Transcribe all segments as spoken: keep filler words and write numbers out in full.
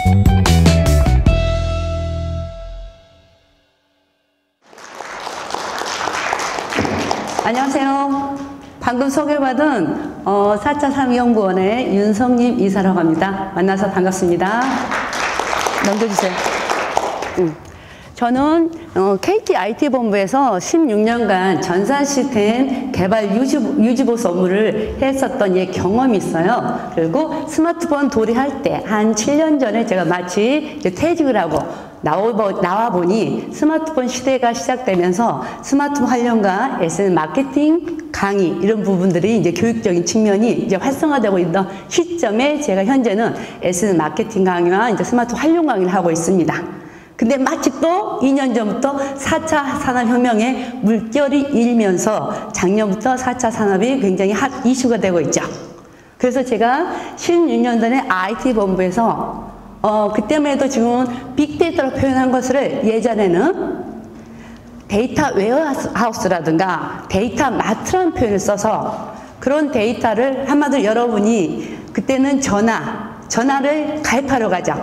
안녕하세요. 방금 소개받은 어, 사 차 산업연구원의 윤성님 이사라고 합니다. 만나서 반갑습니다. 넘겨주세요. 응. 저는 어, 케이티 아이티 본부에서 십육 년간 전산 시스템 개발 유지, 유지보수 업무를 했었던 예, 경험이 있어요. 그리고 스마트폰 도래할 때 한 칠 년 전에 제가 마치 이제 퇴직을 하고 나와, 나와 보니 스마트폰 시대가 시작되면서 스마트폰 활용과 에스엔에스 마케팅 강의 이런 부분들이 이제 교육적인 측면이 이제 활성화되고 있던 시점에 제가 현재는 에스엔에스 마케팅 강의와 이제 스마트폰 활용 강의를 하고 있습니다. 근데 마치 또 이 년 전부터 사 차 산업혁명의 물결이 일면서 작년부터 사 차 산업이 굉장히 핫 이슈가 되고 있죠. 그래서 제가 십육 년 전에 아이티 본부에서 어, 그때만 해도 지금은 빅데이터로 표현한 것을 예전에는 데이터 웨어하우스라든가 데이터 마트라는 표현을 써서 그런 데이터를 한마디로 여러분이 그때는 전화, 전화를 가입하러 가죠.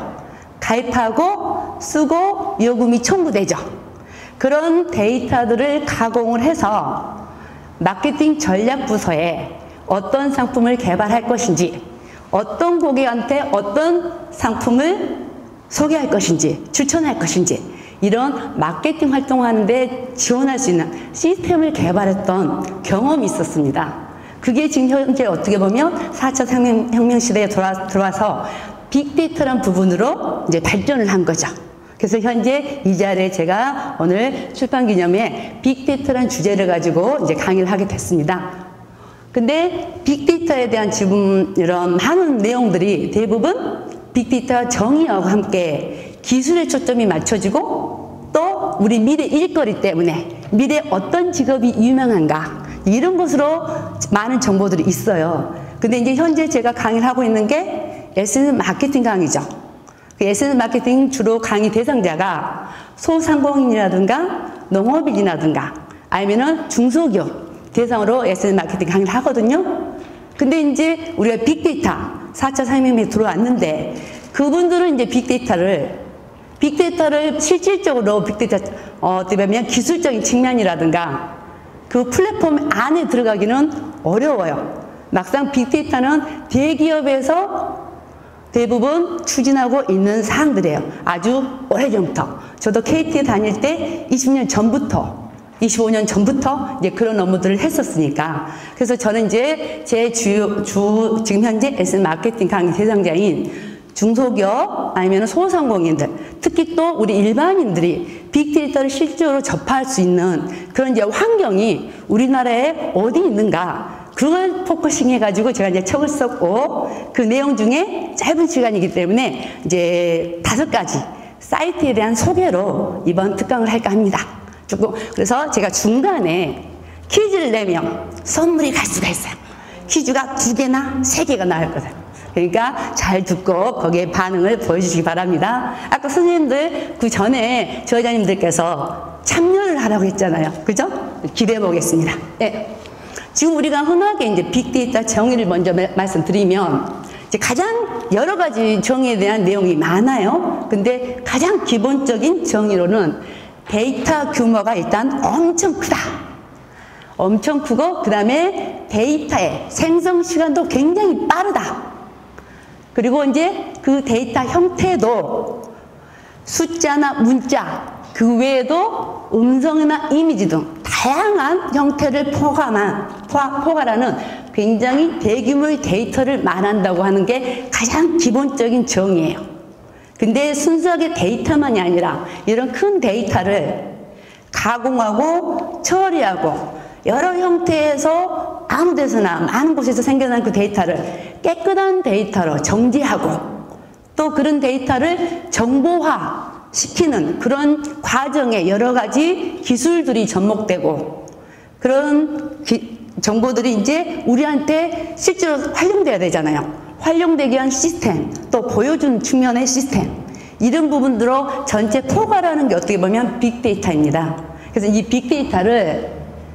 가입하고 쓰고 요금이 청구되죠. 그런 데이터들을 가공을 해서 마케팅 전략 부서에 어떤 상품을 개발할 것인지 어떤 고객한테 어떤 상품을 소개할 것인지 추천할 것인지 이런 마케팅 활동하는데 지원할 수 있는 시스템을 개발했던 경험이 있었습니다. 그게 지금 현재 어떻게 보면 사 차 혁명 시대에 들어와, 들어와서 빅데이터라는 부분으로 이제 발전을 한 거죠. 그래서 현재 이 자리에 제가 오늘 출판 기념에 빅데이터라는 주제를 가지고 이제 강의를 하게 됐습니다. 근데 빅데이터에 대한 지금 이런 많은 내용들이 대부분 빅데이터 정의와 함께 기술에 초점이 맞춰지고 또 우리 미래 일거리 때문에 미래 어떤 직업이 유명한가 이런 것으로 많은 정보들이 있어요. 근데 이제 현재 제가 강의를 하고 있는 게 에스엔에스 마케팅 강의죠. 그 에스엔에스 마케팅 주로 강의 대상자가 소상공인이라든가 농업인이라든가 아니면은 중소기업 대상으로 에스엔에스 마케팅 강의를 하거든요. 근데 이제 우리가 빅데이터 사 차 산업혁명에 들어왔는데 그분들은 이제 빅데이터를 빅데이터를 실질적으로 빅데이터 어, 어떻게 보면 기술적인 측면이라든가 그 플랫폼 안에 들어가기는 어려워요. 막상 빅데이터는 대기업에서 대부분 추진하고 있는 사항들이에요. 아주 오래전부터. 저도 케이티에 다닐 때 이십 년 전부터 이십오 년 전부터 이제 그런 업무들을 했었으니까. 그래서 저는 이제 제 주, 주, 지금 현재 에스엔에스 마케팅 강의 대상자인 중소기업 아니면 소상공인들, 특히 또 우리 일반인들이 빅데이터를 실제로 접할 수 있는 그런 이제 환경이 우리나라에 어디 있는가. 그걸 포커싱 해가지고 제가 이제 책을 썼고 그 내용 중에 짧은 시간이기 때문에 이제 다섯 가지 사이트에 대한 소개로 이번 특강을 할까 합니다. 조금 그래서 제가 중간에 퀴즈를 내면 선물이 갈 수가 있어요. 퀴즈가 두 개나 세 개가 나올 거예요. 그러니까 잘 듣고 거기에 반응을 보여주시기 바랍니다. 아까 선생님들 그 전에 저자님들께서 참여를 하라고 했잖아요. 그죠? 기대해 보겠습니다. 네. 지금 우리가 흔하게 이제 빅데이터 정의를 먼저 말씀드리면 이제 가장 여러 가지 정의에 대한 내용이 많아요. 근데 가장 기본적인 정의로는 데이터 규모가 일단 엄청 크다. 엄청 크고 그 다음에 데이터의 생성 시간도 굉장히 빠르다. 그리고 이제 그 데이터 형태도 숫자나 문자 그 외에도 음성이나 이미지 등 다양한 형태를 포함한 포괄하는 굉장히 대규모의 데이터를 말한다고 하는 게 가장 기본적인 정의예요. 근데 순수하게 데이터만이 아니라 이런 큰 데이터를 가공하고 처리하고 여러 형태에서 아무 데서나 많은 곳에서 생겨난 그 데이터를 깨끗한 데이터로 정지하고 또 그런 데이터를 정보화 시키는 그런 과정에 여러 가지 기술들이 접목되고 그런 기, 정보들이 이제 우리한테 실제로 활용돼야 되잖아요. 활용되기 위한 시스템, 또 보여준 측면의 시스템 이런 부분들로 전체 포괄하는 게 어떻게 보면 빅데이터입니다. 그래서 이 빅데이터를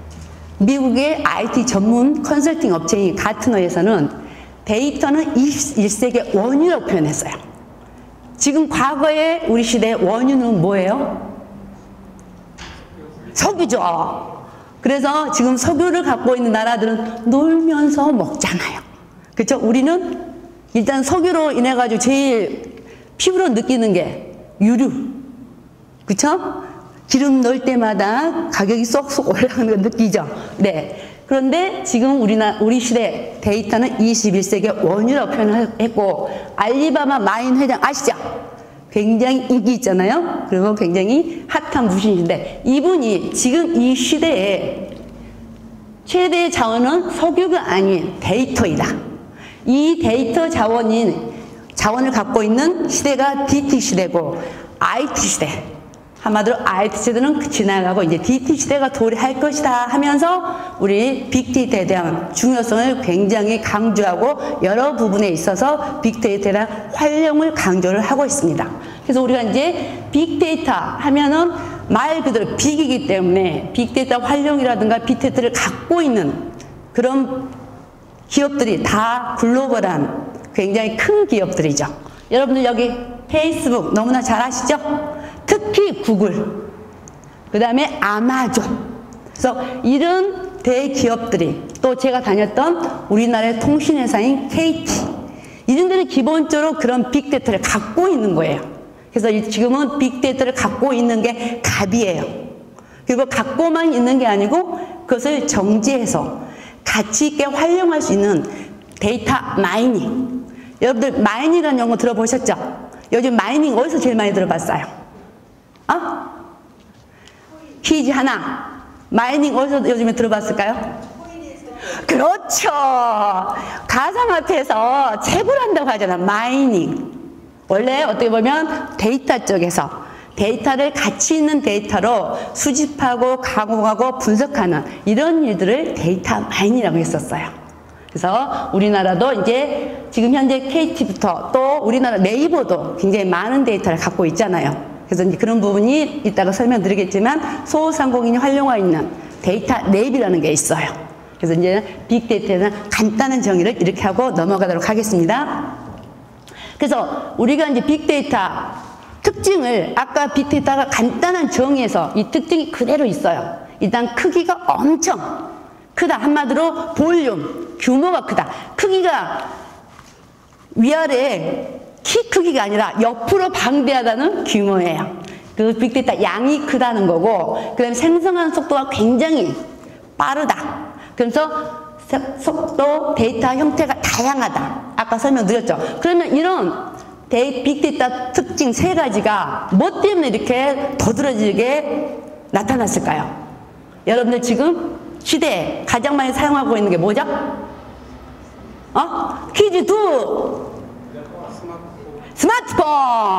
미국의 아이티 전문 컨설팅 업체인 가트너에서는 데이터는 이십일 세기의 원유라고 표현했어요. 지금 과거에 우리 시대의 원유는 뭐예요? 석유죠. 그래서 지금 석유를 갖고 있는 나라들은 놀면서 먹잖아요. 그렇죠? 우리는 일단 석유로 인해 가지고 제일 피부로 느끼는 게 유류. 그렇죠? 기름 넣을 때마다 가격이 쏙쏙 올라가는 거 느끼죠? 네. 그런데 지금 우리나, 우리 시대 데이터는 이십일 세기의 원유라고 표현을 했고, 알리바바 마인 회장 아시죠? 굉장히 인기 있잖아요? 그리고 굉장히 핫한 무신인데, 이분이 지금 이 시대에 최대의 자원은 석유가 아닌 데이터이다. 이 데이터 자원인, 자원을 갖고 있는 시대가 디티 시대고, 아이티 시대. 한마디로 아이티 시대는 지나가고 이제 디티 시대가 도래할 것이다 하면서 우리 빅데이터에 대한 중요성을 굉장히 강조하고 여러 부분에 있어서 빅데이터에 대한 활용을 강조를 하고 있습니다. 그래서 우리가 이제 빅데이터 하면은 말 그대로 빅이기 때문에 빅데이터 활용이라든가 빅데이터를 갖고 있는 그런 기업들이 다 글로벌한 굉장히 큰 기업들이죠. 여러분들 여기 페이스북 너무나 잘 아시죠? 특히 구글, 그 다음에 아마존. 그래서 이런 대기업들이 또 제가 다녔던 우리나라의 통신회사인 케이티, 이런 데는 기본적으로 그런 빅데이터를 갖고 있는 거예요. 그래서 지금은 빅데이터를 갖고 있는 게 갑이에요. 그리고 갖고만 있는 게 아니고 그것을 정제해서 가치 있게 활용할 수 있는 데이터 마이닝. 여러분들 마이닝이라는 용어 들어보셨죠? 요즘 마이닝 어디서 제일 많이 들어봤어요? 어? 퀴즈 하나. 마이닝 어디서 요즘에 들어봤을까요? 그렇죠. 가상화폐에서 채굴 한다고 하잖아. 마이닝. 원래 어떻게 보면 데이터 쪽에서 데이터를 가치 있는 데이터로 수집하고 가공하고 분석하는 이런 일들을 데이터 마이닝이라고 했었어요. 그래서 우리나라도 이제 지금 현재 케이티부터 또 우리나라 네이버도 굉장히 많은 데이터를 갖고 있잖아요. 그래서 이제 그런 부분이 이따가 설명드리겠지만 소상공인이 활용하고 있는 데이터 랩이라는 게 있어요. 그래서 이제 빅데이터에 대한 간단한 정의를 이렇게 하고 넘어가도록 하겠습니다. 그래서 우리가 이제 빅데이터 특징을 아까 빅데이터가 간단한 정의에서 이 특징이 그대로 있어요. 일단 크기가 엄청 크다. 한마디로 볼륨, 규모가 크다. 크기가 위아래 키 크기가 아니라 옆으로 방대하다는 규모예요. 그 빅데이터 양이 크다는 거고, 그 다음에 생성하는 속도가 굉장히 빠르다. 그래서 속도, 데이터 형태가 다양하다. 아까 설명드렸죠. 그러면 이런 데이, 빅데이터 특징 세 가지가 뭐 때문에 이렇게 더들어지게 나타났을까요? 여러분들 지금 시대에 가장 많이 사용하고 있는 게 뭐죠? 어? 퀴즈 투! 스마트폰!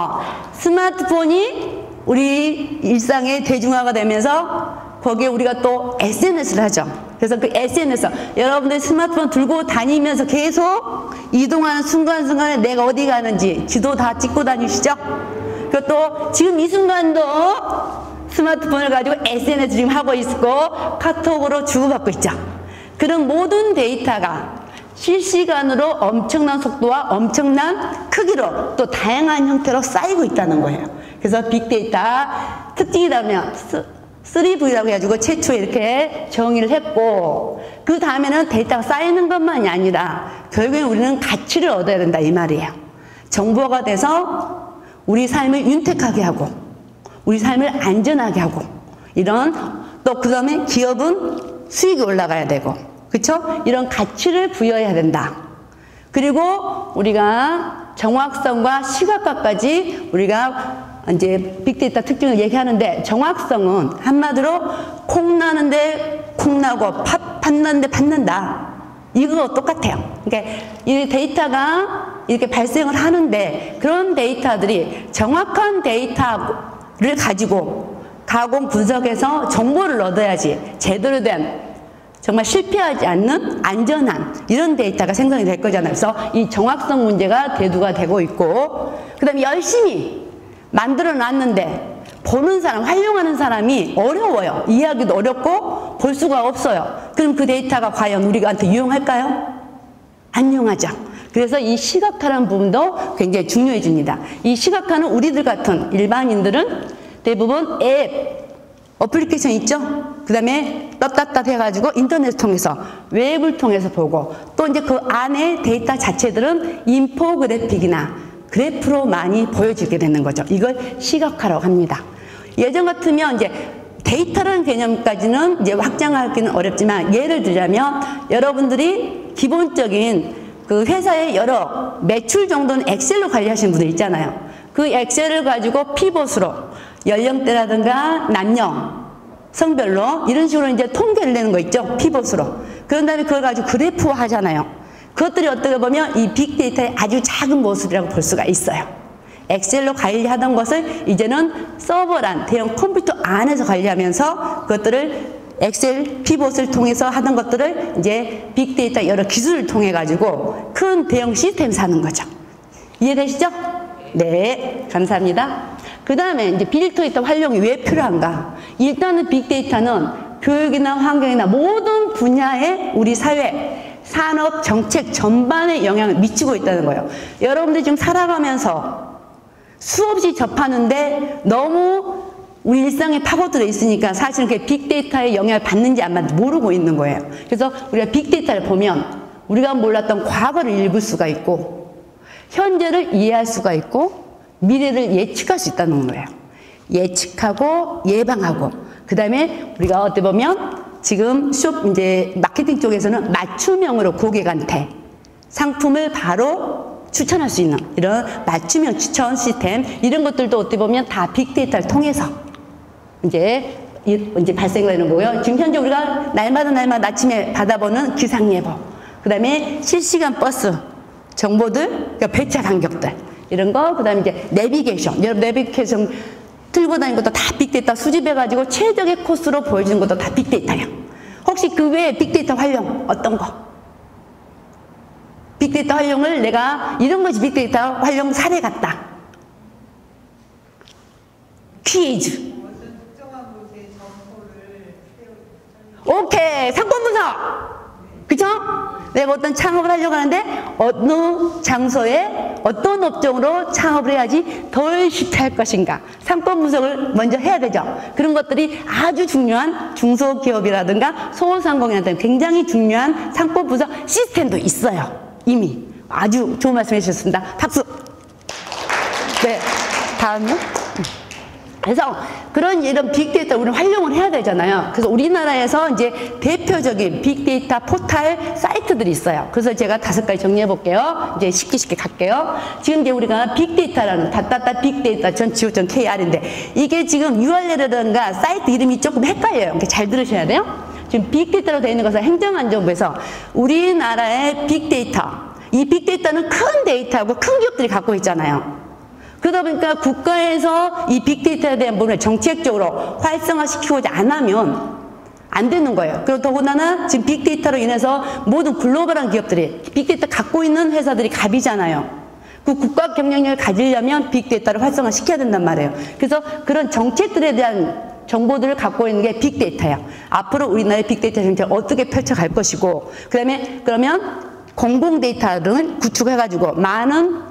스마트폰이 우리 일상의 대중화가 되면서 거기에 우리가 또 에스엔에스를 하죠. 그래서 그 에스엔에스, 여러분들 스마트폰 들고 다니면서 계속 이동하는 순간순간에 내가 어디 가는지 지도 다 찍고 다니시죠? 그리고 또 지금 이 순간도 스마트폰을 가지고 에스엔에스 지금 하고 있고 카톡으로 주고받고 있죠. 그런 모든 데이터가 실시간으로 엄청난 속도와 엄청난 크기로 또 다양한 형태로 쌓이고 있다는 거예요. 그래서 빅데이터 특징이라면 쓰리 브이라고 해가지고 최초에 이렇게 정의를 했고, 그 다음에는 데이터가 쌓이는 것만이 아니라 결국에 우리는 가치를 얻어야 된다 이 말이에요. 정보가 돼서 우리 삶을 윤택하게 하고 우리 삶을 안전하게 하고, 이런 또 그 다음에 기업은 수익이 올라가야 되고, 그쵸? 이런 가치를 부여해야 된다. 그리고 우리가 정확성과 시각화까지 우리가 이제 빅데이터 특징을 얘기하는데, 정확성은 한마디로 콩 나는데 콩 나고 팥, 팥 나는데 팥 난다. 이거 똑같아요. 그러니까 이 데이터가 이렇게 발생을 하는데 그런 데이터들이 정확한 데이터를 가지고 가공 분석해서 정보를 얻어야지 제대로 된 정말 실패하지 않는 안전한 이런 데이터가 생성이 될 거잖아요. 그래서 이 정확성 문제가 대두가 되고 있고, 그 다음에 열심히 만들어 놨는데 보는 사람, 활용하는 사람이 어려워요. 이해하기도 어렵고 볼 수가 없어요. 그럼 그 데이터가 과연 우리한테 유용할까요? 안 유용하죠. 그래서 이 시각화라는 부분도 굉장히 중요해집니다. 이 시각화는 우리들 같은 일반인들은 대부분 앱, 어플리케이션 있죠? 그 다음에 떳떳떳 해가지고 인터넷을 통해서, 웹을 통해서 보고, 또 이제 그 안에 데이터 자체들은 인포그래픽이나 그래프로 많이 보여지게 되는 거죠. 이걸 시각화라고 합니다. 예전 같으면 이제 데이터라는 개념까지는 이제 확장하기는 어렵지만, 예를 들자면 여러분들이 기본적인 그 회사의 여러 매출 정도는 엑셀로 관리하시는 분들 있잖아요. 그 엑셀을 가지고 피봇으로 연령대라든가 남녀, 성별로 이런 식으로 이제 통계를 내는 거 있죠. 피봇으로. 그런 다음에 그걸 가지고 그래프화 하잖아요. 그것들이 어떻게 보면 이 빅데이터의 아주 작은 모습이라고 볼 수가 있어요. 엑셀로 관리하던 것을 이제는 서버란 대형 컴퓨터 안에서 관리하면서 그것들을 엑셀 피봇을 통해서 하던 것들을 이제 빅데이터 여러 기술을 통해 가지고 큰 대형 시스템을 사는 거죠. 이해되시죠? 네, 감사합니다. 그 다음에 이제 빅데이터 활용이 왜 필요한가? 일단은 빅데이터는 교육이나 환경이나 모든 분야에 우리 사회, 산업, 정책 전반에 영향을 미치고 있다는 거예요. 여러분들이 지금 살아가면서 수없이 접하는데 너무 우리 일상에 파고들어 있으니까 사실은 그게 빅데이터의 영향을 받는지 안 받는지 모르고 있는 거예요. 그래서 우리가 빅데이터를 보면 우리가 몰랐던 과거를 읽을 수가 있고, 현재를 이해할 수가 있고, 미래를 예측할 수 있다는 거예요. 예측하고 예방하고, 그 다음에 우리가 어떻게 보면 지금 쇼 이제 마케팅 쪽에서는 맞춤형으로 고객한테 상품을 바로 추천할 수 있는 이런 맞춤형 추천 시스템, 이런 것들도 어떻게 보면 다 빅데이터를 통해서 이제 이제 발생되는 거고요. 지금 현재 우리가 날마다 날마다 아침에 받아보는 기상예보, 그 다음에 실시간 버스 정보들, 그러니까 배차 간격들 이런 거, 그 다음에 이제 내비게이션, 여러분 내비게이션 들고 다니는 것도 다 빅데이터 수집해가지고 최적의 코스로 보여주는 것도 다 빅데이터예요. 혹시 그 외에 빅데이터 활용 어떤 거? 빅데이터 활용을 내가 이런 것이 빅데이터 활용 사례 같다. 퀴즈. 오케이, 상권 분석. 그쵸? 내가 어떤 창업을 하려고 하는데 어느 장소에 어떤 업종으로 창업을 해야지 덜 실패할 것인가, 상권 분석을 먼저 해야 되죠. 그런 것들이 아주 중요한 중소기업이라든가 소상공인한테는 굉장히 중요한 상권 분석 시스템도 있어요. 이미 아주 좋은 말씀 해주셨습니다. 박수. 네, 다음요. 그래서 그런 이런 빅데이터 우리는 활용을 해야 되잖아요. 그래서 우리나라에서 이제 대표적인 빅데이터 포탈 사이트들이 있어요. 그래서 제가 다섯 가지 정리해 볼게요. 이제 쉽게 쉽게 갈게요. 지금 이제 우리가 빅데이터라는 닷닷닷 빅데이터 전 지오 점 케이알인데 이게 지금 유알엘이라든가 사이트 이름이 조금 헷갈려요. 이렇게 잘 들으셔야 돼요. 지금 빅데이터로 되어 있는 것은 행정안전부에서 우리나라의 빅데이터, 이 빅데이터는 큰 데이터하고 큰 기업들이 갖고 있잖아요. 그러다 보니까 국가에서 이 빅데이터에 대한 부분을 정책적으로 활성화시키고자 안 하면 안 되는 거예요. 그리고 더군다나 지금 빅데이터로 인해서 모든 글로벌한 기업들이 빅데이터 갖고 있는 회사들이 갑이잖아요. 그 국가 경쟁력을 가지려면 빅데이터를 활성화시켜야 된단 말이에요. 그래서 그런 정책들에 대한 정보들을 갖고 있는 게 빅데이터예요. 앞으로 우리나라의 빅데이터 정책을 어떻게 펼쳐갈 것이고, 그 다음에 그러면 공공 데이터를 구축해가지고 많은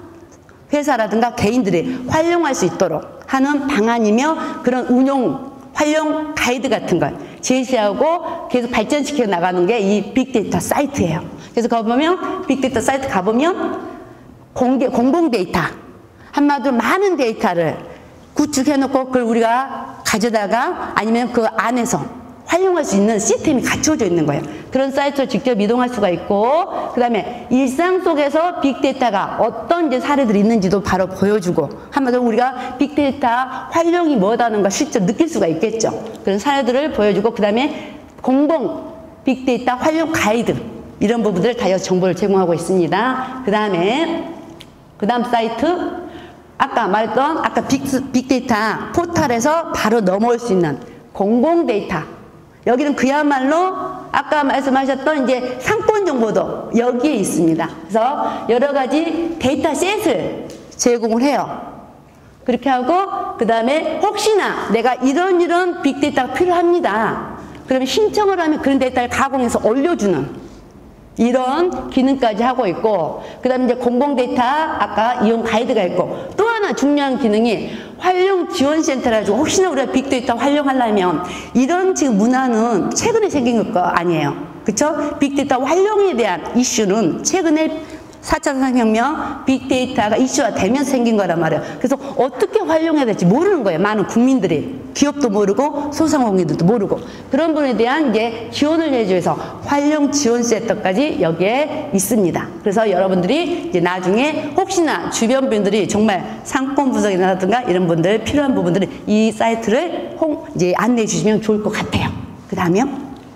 회사라든가 개인들이 활용할 수 있도록 하는 방안이며 그런 운용, 활용 가이드 같은 걸 제시하고 계속 발전시켜 나가는 게 이 빅데이터 사이트예요. 그래서 거기 보면 빅데이터 사이트 가보면 공개, 공공 데이터, 한마디로 많은 데이터를 구축해놓고 그걸 우리가 가져다가 아니면 그 안에서 활용할 수 있는 시스템이 갖춰져 있는 거예요. 그런 사이트로 직접 이동할 수가 있고, 그 다음에 일상 속에서 빅데이터가 어떤 이제 사례들이 있는지도 바로 보여주고, 한마디로 우리가 빅데이터 활용이 뭐다는 걸 실제 느낄 수가 있겠죠. 그런 사례들을 보여주고, 그 다음에 공공 빅데이터 활용 가이드, 이런 부분들을 다 여기서 정보를 제공하고 있습니다. 그 다음에, 그 다음 사이트, 아까 말했던, 아까 빅, 빅데이터 포털에서 바로 넘어올 수 있는 공공 데이터. 여기는 그야말로 아까 말씀하셨던 이제 상권 정보도 여기에 있습니다. 그래서 여러 가지 데이터셋을 제공을 해요. 그렇게 하고 그 다음에 혹시나 내가 이런 이런 빅데이터가 필요합니다. 그러면 신청을 하면 그런 데이터를 가공해서 올려주는 이런 기능까지 하고 있고, 그 다음에 이제 공공 데이터 아까 이용 가이드가 있고, 또 하나 중요한 기능이 활용 지원센터라 가지고 혹시나 우리가 빅데이터 활용하려면 이런 지금 문화는 최근에 생긴 거 아니에요. 그쵸? 빅데이터 활용에 대한 이슈는 최근에 사 차 산업혁명 빅데이터가 이슈화 되면서 생긴 거란 말이에요. 그래서 어떻게 활용해야 될지 모르는 거예요. 많은 국민들이. 기업도 모르고 소상공인들도 모르고. 그런 분에 대한 이제 지원을 해주기 위해서 활용 지원센터까지 여기에 있습니다. 그래서 여러분들이 이제 나중에 혹시나 주변 분들이 정말 상권 분석이라든가 이런 분들 필요한 부분들은 이 사이트를 홍, 이제 안내해 주시면 좋을 것 같아요. 그 다음에요.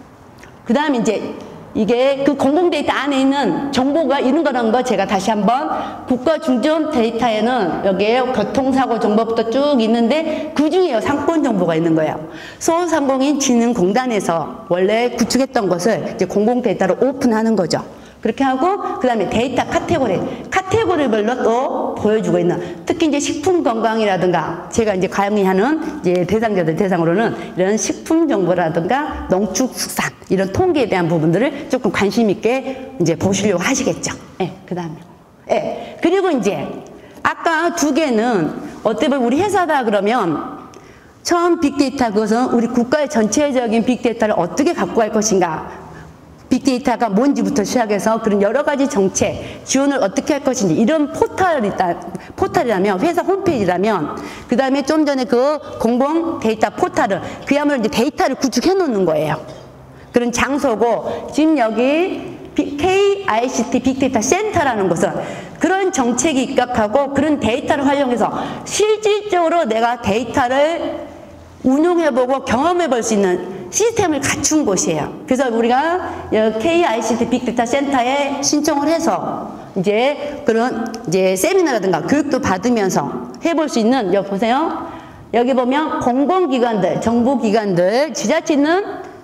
그 다음에 이제 이게 그 공공 데이터 안에 있는 정보가 이런 거라는 거 제가 다시 한번 국가 중점 데이터에는 여기에 교통사고 정보부터 쭉 있는데 그 중에 상권 정보가 있는 거예요. 소상공인 진흥공단에서 원래 구축했던 것을 이제 공공 데이터로 오픈하는 거죠. 그렇게 하고 그 다음에 데이터 카테고리 카테고리별로 또 보여주고 있는, 특히 이제 식품 건강이라든가 제가 이제 강의하는 이제 대상자들 대상으로는 이런 식품 정보라든가 농축축산 이런 통계에 대한 부분들을 조금 관심 있게 이제 보시려고 하시겠죠. 예, 네, 그 다음에 예, 네, 그리고 이제 아까 두 개는 어떻게 보면 우리 회사다 그러면 처음 빅데이터, 그것은 우리 국가의 전체적인 빅데이터를 어떻게 갖고 갈 것인가, 빅데이터가 뭔지부터 시작해서 그런 여러 가지 정책, 지원을 어떻게 할 것인지 이런 포털이 있다, 포털이라면, 회사 홈페이지라면, 그 다음에 좀 전에 그 공공 데이터 포털은 그야말로 이제 데이터를 구축해 놓는 거예요. 그런 장소고, 지금 여기 케이아이씨티 빅데이터 센터라는 것은 그런 정책이 입각하고 그런 데이터를 활용해서 실질적으로 내가 데이터를 운용해보고 경험해볼 수 있는 시스템을 갖춘 곳이에요. 그래서 우리가 케이아이씨티 빅데이터 센터에 신청을 해서 이제 그런 이제 세미나라든가 교육도 받으면서 해볼 수 있는, 여기 보세요. 여기 보면 공공기관들, 정부기관들, 지자체 있는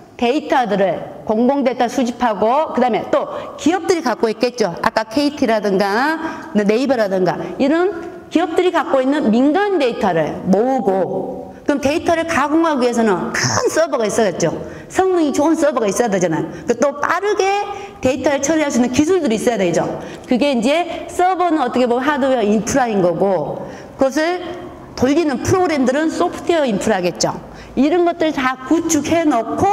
데이터들을 공공 데이터 수집하고 그 다음에 또 기업들이 갖고 있겠죠. 아까 케이티라든가 네이버라든가 이런 기업들이 갖고 있는 민간 데이터를 모으고, 그럼 데이터를 가공하기 위해서는 큰 서버가 있어야겠죠. 성능이 좋은 서버가 있어야 되잖아요. 또 빠르게 데이터를 처리할 수 있는 기술들이 있어야 되죠. 그게 이제 서버는 어떻게 보면 하드웨어 인프라인 거고, 그것을 돌리는 프로그램들은 소프트웨어 인프라겠죠. 이런 것들 다 구축해 놓고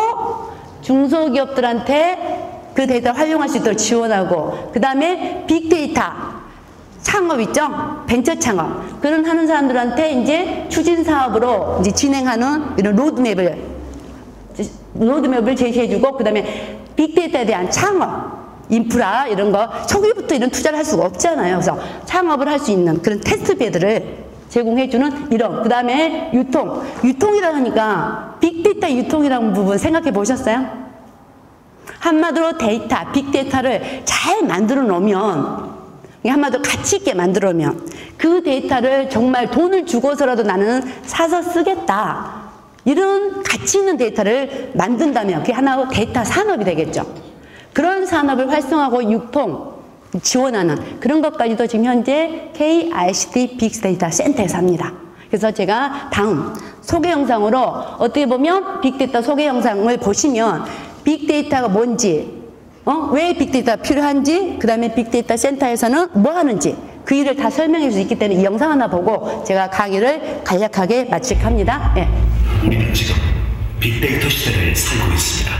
중소기업들한테 그 데이터를 활용할 수 있도록 지원하고, 그 다음에 빅데이터 창업 있죠? 벤처 창업. 그런 하는 사람들한테 이제 추진 사업으로 이제 진행하는 이런 로드맵을, 로드맵을 제시해주고, 그 다음에 빅데이터에 대한 창업, 인프라, 이런 거, 초기부터 이런 투자를 할 수가 없잖아요. 그래서 창업을 할 수 있는 그런 테스트베드를 제공해주는 이런, 그 다음에 유통. 유통이라 하니까 빅데이터 유통이라는 부분 생각해 보셨어요? 한마디로 데이터, 빅데이터를 잘 만들어 놓으면, 한마디로 가치 있게 만들어면 그 데이터를 정말 돈을 주고서라도 나는 사서 쓰겠다, 이런 가치 있는 데이터를 만든다면 그게 하나의 데이터 산업이 되겠죠. 그런 산업을 활성화하고 유통, 지원하는 그런 것까지도 지금 현재 케이아이씨티 빅데이터 센터에서 합니다. 그래서 제가 다음 소개 영상으로 어떻게 보면 빅데이터 소개 영상을 보시면 빅데이터가 뭔지, 어? 왜 빅데이터가 필요한지, 그 다음에 빅데이터 센터에서는 뭐 하는지 그 일을 다 설명해 줄 수 있기 때문에 이 영상 하나 보고 제가 강의를 간략하게 마치게 합니다. 예. 우리는 지금 빅데이터 시대를 살고 있습니다.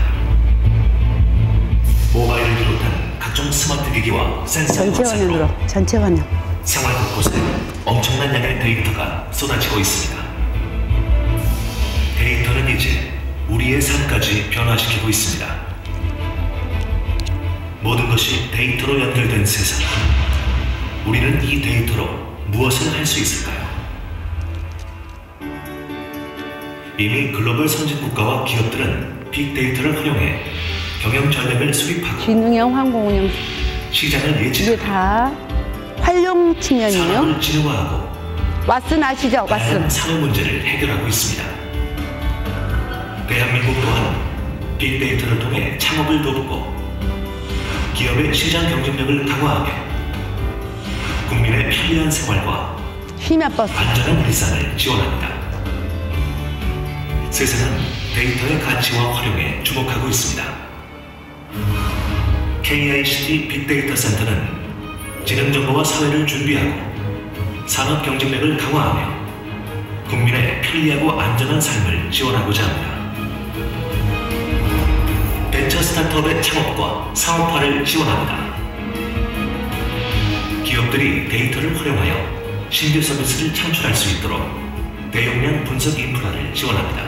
모바일을 비롯한 각종 스마트 기기와 센서 전체 화면으로, 전체 화면. 생활 곳곳에 엄청난 양의 데이터가 쏟아지고 있습니다. 데이터는 이제 우리의 삶까지 변화시키고 있습니다. 모든 것이 데이터로 연결된 세상. 우리는 이 데이터로 무엇을 할 수 있을까요? 이미 글로벌 선진국가와 기업들은 빅데이터를 활용해 경영 전략을 수립하고 기능형 항공운영, 시장을 이게 예측하고 다 활용 측면이에요. 산업을 진화하고 왓슨 아시죠? 다양한 왓슨. 산업 문제를 해결하고 있습니다. 대한민국 또한 빅데이터를 통해 창업을 돕고 기업의 시장 경쟁력을 강화하며 국민의 편리한 생활과 심야버스. 안전한 일상을 지원합니다. 세상은 데이터의 가치와 활용에 주목하고 있습니다. 케이아이씨티 빅데이터 센터는 지능정보와 사회를 준비하고 산업 경쟁력을 강화하며 국민의 편리하고 안전한 삶을 지원하고자 합니다. 벤처 스타트업의 창업과 사업화를 지원합니다. 기업들이 데이터를 활용하여 신규 서비스를 창출할 수 있도록 대용량 분석 인프라를 지원합니다.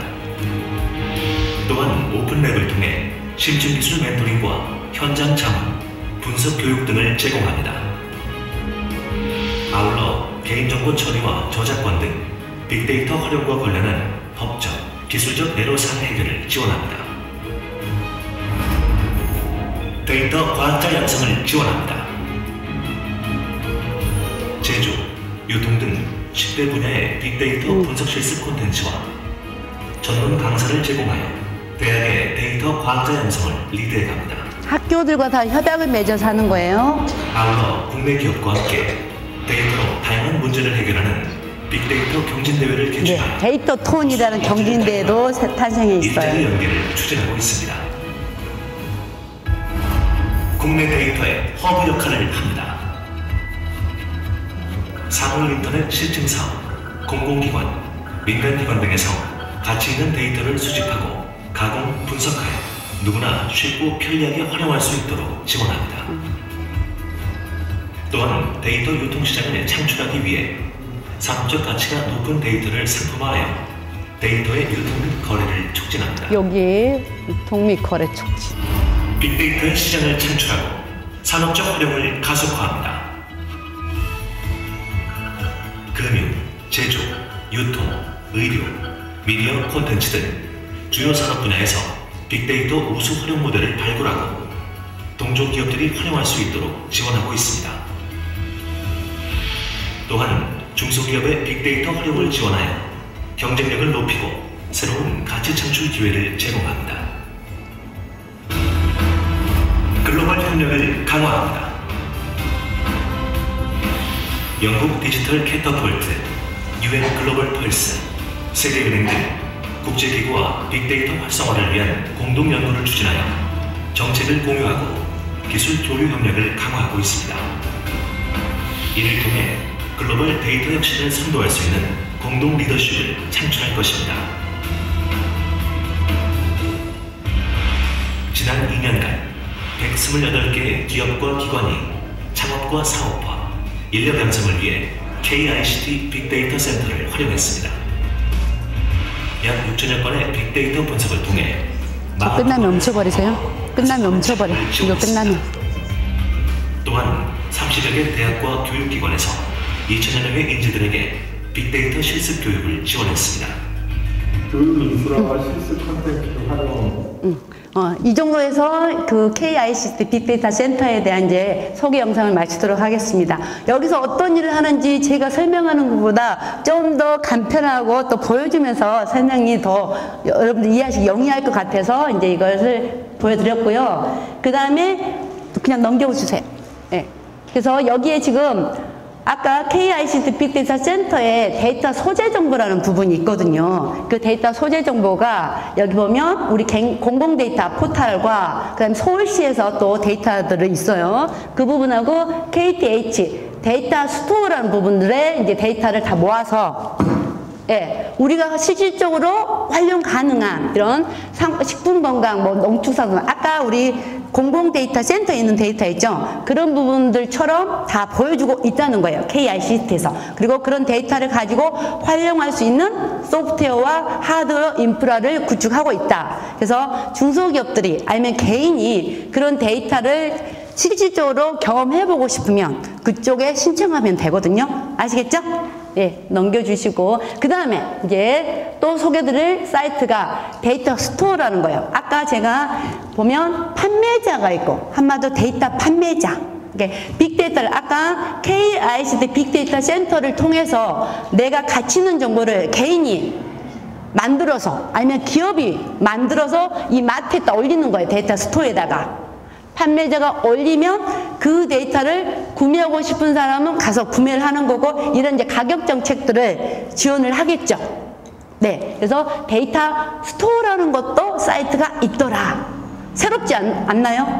또한 오픈랩을 통해 심층기술 멘토링과 현장 자문, 분석 교육 등을 제공합니다. 아울러 개인정보 처리와 저작권 등 빅데이터 활용과 관련한 법적, 기술적 애로사항 해결을 지원합니다. 데이터 과학자 양성을 지원합니다. 제조, 유통 등 십 대 분야의 빅데이터 음. 분석 실습 콘텐츠와 전문 강사를 제공하여 대학의 데이터 과학자 양성을 리드해 갑니다. 학교들과 다 협약을 맺어서 하는 거예요. 아울러 국내 기업과 함께 데이터로 다양한 문제를 해결하는 빅데이터 경진대회를 네, 개최하여 데이터 톤이라는 경진대회도 탄생해 일자리 있어요. 연계를 추진하고 있습니다. 국내 데이터의 허브 역할을 합니다. 사물인터넷 실증사업, 공공기관, 민간기관 등에서 가치 있는 데이터를 수집하고 가공, 분석하여 누구나 쉽고 편리하게 활용할 수 있도록 지원합니다. 또한 데이터 유통시장을 창출하기 위해 산업적 가치가 높은 데이터를 상품화하여 데이터의 유통 및 거래를 촉진합니다. 여기 유통 및 거래 촉진. 빅데이터의 시장을 창출하고 산업적 활용을 가속화합니다. 금융, 제조, 유통, 의료, 미디어 콘텐츠 등 주요 산업 분야에서 빅데이터 우수 활용 모델을 발굴하고 동종 기업들이 활용할 수 있도록 지원하고 있습니다. 또한 중소기업의 빅데이터 활용을 지원하여 경쟁력을 높이고 새로운 가치 창출 기회를 제공합니다. 글로벌 협력을 강화합니다. 영국 디지털 캐터폴트, 유엔 글로벌 펄스, 세계은행 등 국제기구와 빅데이터 활성화를 위한 공동연구를 추진하여 정책을 공유하고 기술 교류 협력을 강화하고 있습니다. 이를 통해 글로벌 데이터 혁신을 선도할 수 있는 공동 리더십을 창출할 것입니다. 지난 이 년간 백이십팔 개의 기업과 기관이 창업과 사업화, 인력 양성을 위해 케이아이씨티 빅데이터 센터를 활용했습니다. 약 육천여 건의 빅데이터 분석을 통해 저 끝나면 멈춰버리세요. 끝나면 멈춰버려. 이거 끝나면. 또한 삼십여 개 대학과 교육기관에서 이천여 명의 인재들에게 빅데이터 실습 교육을 지원했습니다. 교육 인프라와 실습 콘텐츠를 활용. 음. 어, 이 정도에서 그 케이아이씨티 빅데이터 센터에 대한 이제 소개 영상을 마치도록 하겠습니다. 여기서 어떤 일을 하는지 제가 설명하는 것보다 좀 더 간편하고 또 보여주면서 설명이 더 여러분들 이해하시기 용이할 것 같아서 이제 이것을 보여드렸고요. 그 다음에 그냥 넘겨주세요. 네. 그래서 여기에 지금 아까 케이아이씨티 빅데이터 센터에 데이터 소재 정보라는 부분이 있거든요. 그 데이터 소재 정보가 여기 보면 우리 공공 데이터 포털과 그다음에 서울시에서 또 데이터들이 있어요. 그 부분하고 케이티에이치 데이터 스토어라는 부분들의 이제 데이터를 다 모아서 예, 우리가 실질적으로 활용 가능한 이런 상, 식품 건강, 뭐 농축산물, 아까 우리 공공 데이터 센터에 있는 데이터 있죠? 그런 부분들처럼 다 보여주고 있다는 거예요. 케이아이씨티에서. 그리고 그런 데이터를 가지고 활용할 수 있는 소프트웨어와 하드웨어 인프라를 구축하고 있다. 그래서 중소기업들이 아니면 개인이 그런 데이터를 실질적으로 경험해보고 싶으면 그쪽에 신청하면 되거든요. 아시겠죠? 예, 넘겨주시고 그 다음에 이제 또 소개드릴 사이트가 데이터 스토어라는 거예요. 아까 제가 보면 판매자가 있고 한마디로 데이터 판매자. 빅데이터를 아까 케이아이씨티 빅데이터 센터를 통해서 내가 가치 있는 정보를 개인이 만들어서 아니면 기업이 만들어서 이 마트에다 올리는 거예요. 데이터 스토어에다가. 판매자가 올리면 그 데이터를 구매하고 싶은 사람은 가서 구매를 하는 거고 이런 이제 가격 정책들을 지원을 하겠죠. 네. 그래서 데이터 스토어라는 것도 사이트가 있더라. 새롭지 않, 않나요?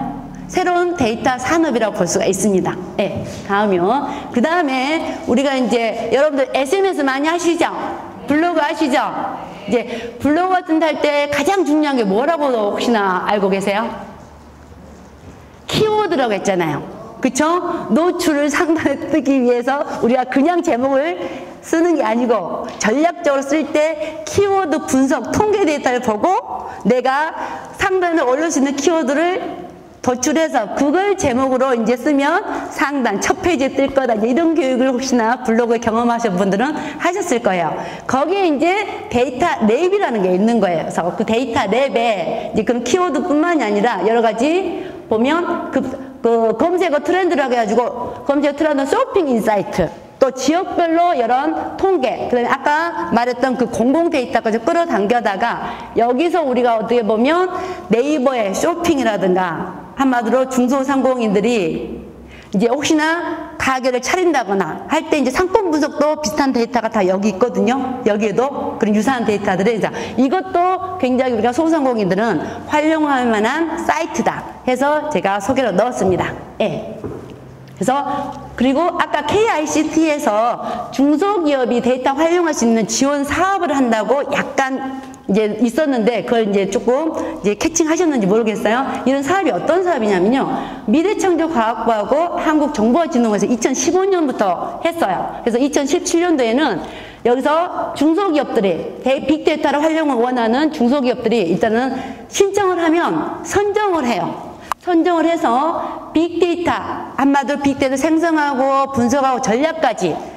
새로운 데이터 산업이라고 볼 수가 있습니다. 예, 다음이요. 그 다음에 우리가 이제 여러분들 에스엔에스 많이 하시죠? 블로그 하시죠? 이제 블로그 같은 데 할 때 가장 중요한 게 뭐라고 혹시나 알고 계세요? 키워드라고 했잖아요. 그쵸? 노출을 상단에 뜨기 위해서 우리가 그냥 제목을 쓰는 게 아니고 전략적으로 쓸 때 키워드 분석, 통계 데이터를 보고 내가 상단에 올릴 수 있는 키워드를 도출해서 그걸 제목으로 이제 쓰면 상단 첫 페이지에 뜰 거다. 이런 교육을 혹시나 블로그 경험하신 분들은 하셨을 거예요. 거기에 이제 데이터 랩이라는 게 있는 거예요. 그래서 그 데이터 랩에 이제 그런 키워드뿐만이 아니라 여러 가지 보면 그, 그 검색어 트렌드라고 해가지고 검색어 트렌드 쇼핑 인사이트 또 지역별로 이런 통계 그 다음에 아까 말했던 그 공공 데이터까지 끌어당겨다가 여기서 우리가 어떻게 보면 네이버의 쇼핑이라든가 한마디로 중소상공인들이 이제 혹시나 가게를 차린다거나 할 때 이제 상품 분석도 비슷한 데이터가 다 여기 있거든요. 여기에도 그런 유사한 데이터들이 자 이것도 굉장히 우리가 소상공인들은 활용할 만한 사이트다 해서 제가 소개를 넣었습니다. 예. 그래서 그리고 아까 케이아이씨티에서 중소기업이 데이터 활용할 수 있는 지원 사업을 한다고 약간 이제 있었는데 그걸 이제 조금 이제 캐칭하셨는지 모르겠어요. 이런 사업이 어떤 사업이냐면요. 미래창조과학부하고 한국정보진흥원에서 이천십오 년부터 했어요. 그래서 이천십칠 년도에는 여기서 중소기업들이 빅데이터를 활용을 원하는 중소기업들이 일단은 신청을 하면 선정을 해요. 선정을 해서 빅데이터, 한마디로 빅데이터 생성하고 분석하고 전략까지